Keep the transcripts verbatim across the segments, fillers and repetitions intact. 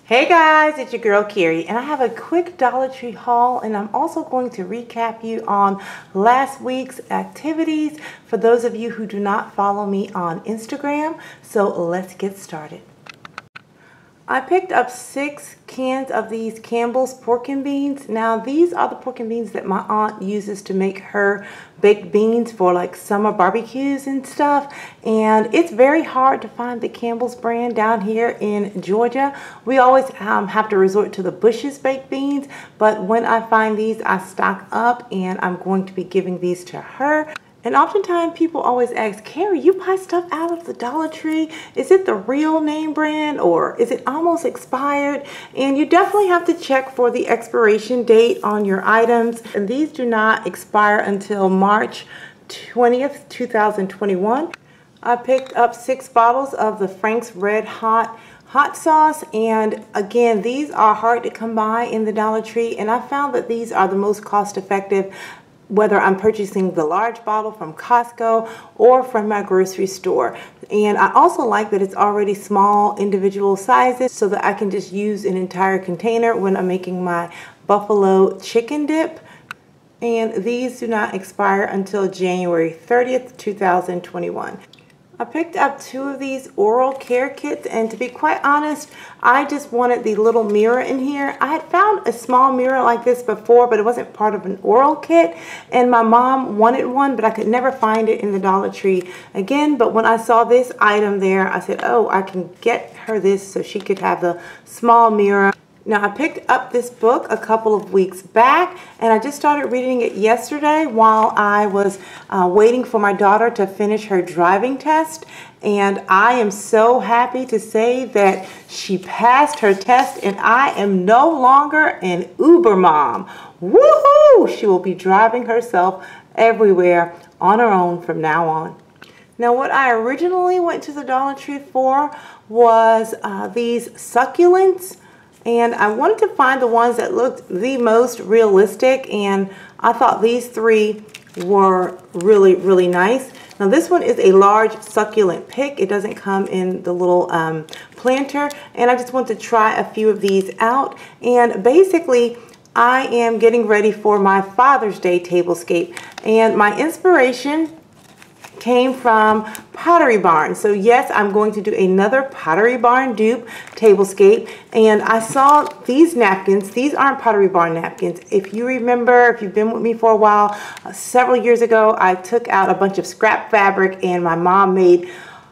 Hey guys, it's your girl Carrie, and I have a quick Dollar Tree haul, and I'm also going to recap you on last week's activities for those of you who do not follow me on Instagram. So let's get started. I picked up six cans of these Campbell's pork and beans. Now these are the pork and beans that my aunt uses to make her baked beans for like summer barbecues and stuff. And it's very hard to find the Campbell's brand down here in Georgia. We always um, have to resort to the Bush's baked beans, but when I find these, I stock up, and I'm going to be giving these to her. And oftentimes people always ask, Carrie, you buy stuff out of the Dollar Tree. Is it the real name brand or is it almost expired? And you definitely have to check for the expiration date on your items. And these do not expire until March twentieth, two thousand twenty-one. I picked up six bottles of the Frank's Red Hot hot sauce, and again, these are hard to come by in the Dollar Tree, and I found that these are the most cost effective whether I'm purchasing the large bottle from Costco or from my grocery store. And I also like that it's already small individual sizes so that I can just use an entire container when I'm making my buffalo chicken dip. And these do not expire until January thirtieth, two thousand twenty-one. I picked up two of these oral care kits, and to be quite honest, I just wanted the little mirror in here. I had found a small mirror like this before, but it wasn't part of an oral kit, and my mom wanted one, but I could never find it in the Dollar Tree again. But when I saw this item there, I said, oh, I can get her this so she could have the small mirror. Now, I picked up this book a couple of weeks back, and I just started reading it yesterday while I was uh, waiting for my daughter to finish her driving test. And I am so happy to say that she passed her test, and I am no longer an Uber mom. Woohoo! She will be driving herself everywhere on her own from now on. Now, what I originally went to the Dollar Tree for was uh, these succulents. And I wanted to find the ones that looked the most realistic, and I thought these three were really, really nice. Now this one is a large succulent pick. It doesn't come in the little um, planter, and I just want to try a few of these out. And basically, I am getting ready for my Father's Day tablescape, and my inspiration came from Pottery Barn. So yes, I'm going to do another Pottery Barn dupe tablescape, and I saw these napkins. These aren't Pottery Barn napkins. If you remember, if you've been with me for a while, uh, several years ago, I took out a bunch of scrap fabric, and my mom made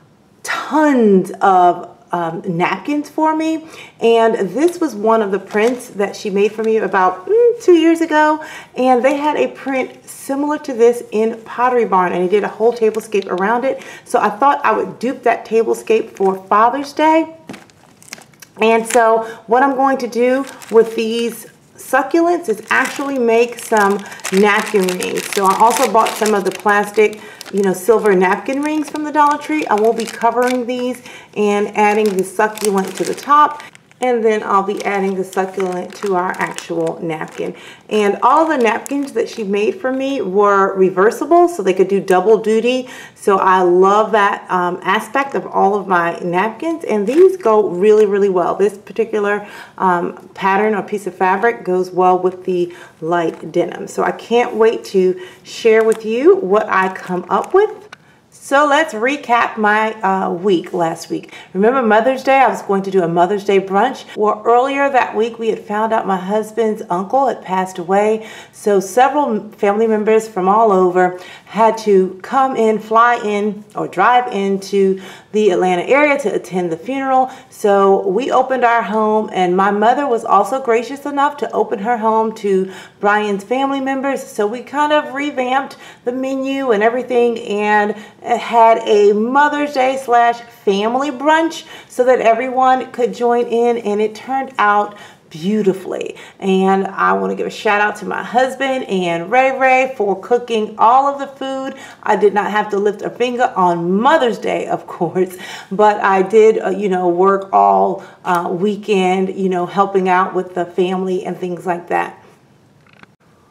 tons of Um, napkins for me, and this was one of the prints that she made for me about mm, two years ago, and they had a print similar to this in Pottery Barn, and he did a whole tablescape around it. So I thought I would dupe that tablescape for Father's Day. And so what I'm going to do with these succulents is actually make some napkin rings. So I also bought some of the plastic, you know, silver napkin rings from the Dollar Tree. I will be covering these and adding the succulent to the top, and then I'll be adding the succulent to our actual napkin. And all the napkins that she made for me were reversible, so they could do double duty. So I love that um, aspect of all of my napkins, and these go really, really well. This particular um, pattern or piece of fabric goes well with the light denim. So I can't wait to share with you what I come up with. So let's recap my uh, week last week. Remember Mother's Day? I was going to do a Mother's Day brunch. Well, earlier that week we had found out my husband's uncle had passed away. So several family members from all over had to come in, fly in, or drive into the Atlanta area to attend the funeral. So we opened our home, and my mother was also gracious enough to open her home to Brian's family members. So we kind of revamped the menu and everything, and had a Mother's Day slash family brunch so that everyone could join in, and it turned out beautifully. And I want to give a shout out to my husband and Ray Ray for cooking all of the food. I did not have to lift a finger on Mother's Day, of course, but I did, uh, you know, work all uh, weekend, you know, helping out with the family and things like that.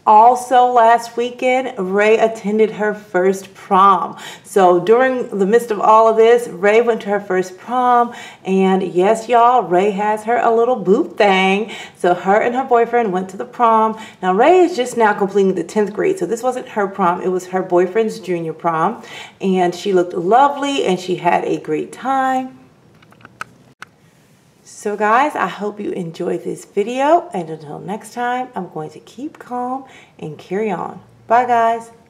Also last weekend, Ray attended her first prom. So during the midst of all of this, Ray went to her first prom, and yes, y'all, Ray has her a little boot thing. So her and her boyfriend went to the prom. Now Ray is just now completing the tenth grade, so this wasn't her prom, it was her boyfriend's junior prom, and she looked lovely and she had a great time. So guys, I hope you enjoyed this video, and until next time, I'm going to keep calm and carry on. Bye guys.